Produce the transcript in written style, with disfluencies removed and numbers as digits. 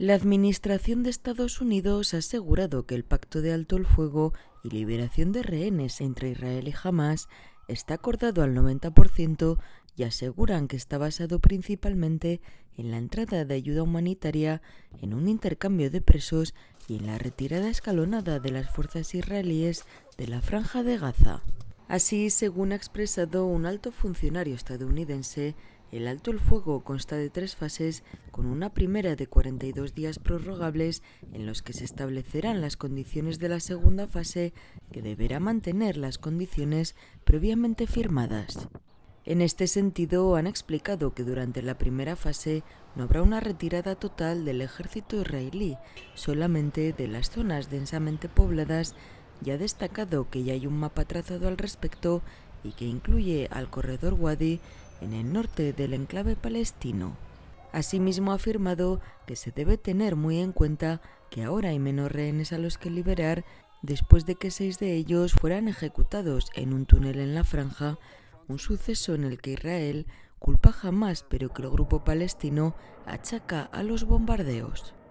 La Administración de Estados Unidos ha asegurado que el pacto de alto el fuego y liberación de rehenes entre Israel y Hamás está acordado al 90% y aseguran que está basado principalmente en la entrada de ayuda humanitaria, en un intercambio de presos y en la retirada escalonada de las fuerzas israelíes de la Franja de Gaza. Así, según ha expresado un alto funcionario estadounidense, el alto el fuego consta de 3 fases, con una primera de 42 días prorrogables en los que se establecerán las condiciones de la segunda fase, que deberá mantener las condiciones previamente firmadas. En este sentido, han explicado que durante la primera fase no habrá una retirada total del ejército israelí, solamente de las zonas densamente pobladas, y ha destacado que ya hay un mapa trazado al respecto y que incluye al corredor Wadi en el norte del enclave palestino. Asimismo, ha afirmado que se debe tener muy en cuenta que ahora hay menos rehenes a los que liberar después de que 6 de ellos fueran ejecutados en un túnel en la franja, un suceso en el que Israel culpa a Hamás, pero que el grupo palestino achaca a los bombardeos.